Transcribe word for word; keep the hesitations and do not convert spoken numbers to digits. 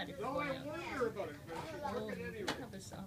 daddy No, for I you. warned her about it, but she's working anyway. Have a